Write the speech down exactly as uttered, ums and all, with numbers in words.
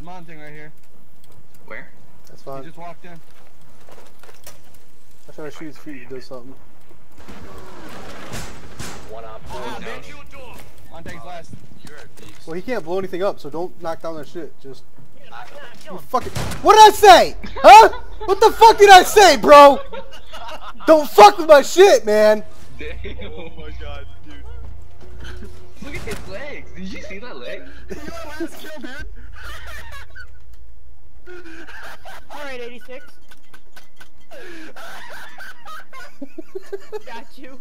a mon thing right here. Where? That's fine. He just walked in. I try to shoot his feet. He does something. One op four. Oh, bitch. Mon thing's last. You're a beast. Well, he can't blow anything up, so don't knock down that shit. Just I, you fucking. What did I say? Huh? What the fuck did I say, bro? Don't fuck with my shit, man. Damn. Oh my god, dude. Look at his legs. Did you see that leg? You know what last kill, dude? Alright, eighty-six. Got you.